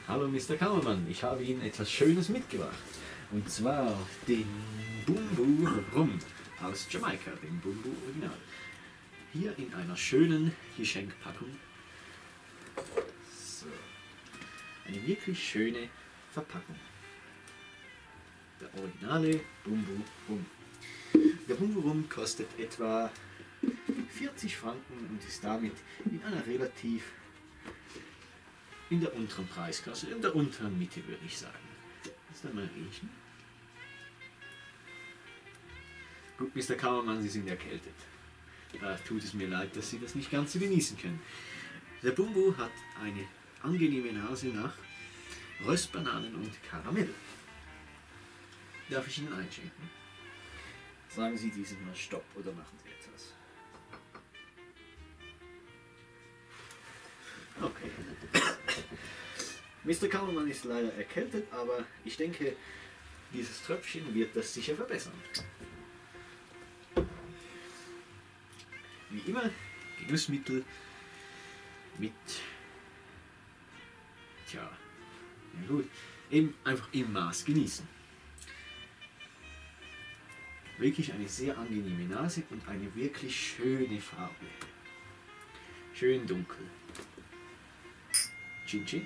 Hallo Mr. Kammermann, ich habe Ihnen etwas Schönes mitgebracht. Und zwar den Bumbu Rum aus Jamaika, den Bumbu Original. Hier in einer schönen Geschenkpackung. So. Eine wirklich schöne Verpackung. Der originale Bumbu Rum. Der Bumbu Rum kostet etwa 40 Franken und ist damit in einer relativ in der unteren Preisklasse, in der unteren Mitte würde ich sagen. Lass mal riechen. Gut, Mr. Kammermann, Sie sind erkältet. Da tut es mir leid, dass Sie das nicht ganz so genießen können. Der Bumbu hat eine angenehme Nase nach Röstbananen und Karamell. Darf ich Ihnen einschenken? Sagen Sie diesem mal Stopp oder machen Sie etwas? Okay. Mr. Kammermann ist leider erkältet, aber ich denke, dieses Tröpfchen wird das sicher verbessern. Wie immer, Genussmittel mit, ja gut, eben einfach im Maß genießen. Wirklich eine sehr angenehme Nase und eine wirklich schöne Farbe. Schön dunkel. Chin Chin.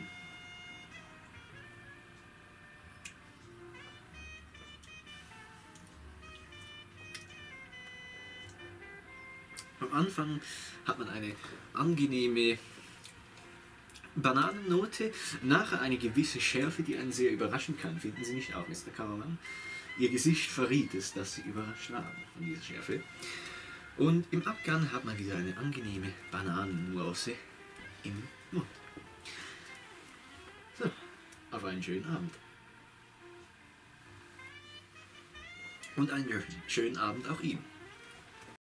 Am Anfang hat man eine angenehme Bananennote, nachher eine gewisse Schärfe, die einen sehr überraschen kann. Finden Sie nicht auch, Mr. Kammermann? Ihr Gesicht verriet es, dass Sie überrascht waren von dieser Schärfe. Und im Abgang hat man wieder eine angenehme Bananennuance im Mund. So, auf einen schönen Abend. Und einen schönen Abend auch Ihnen.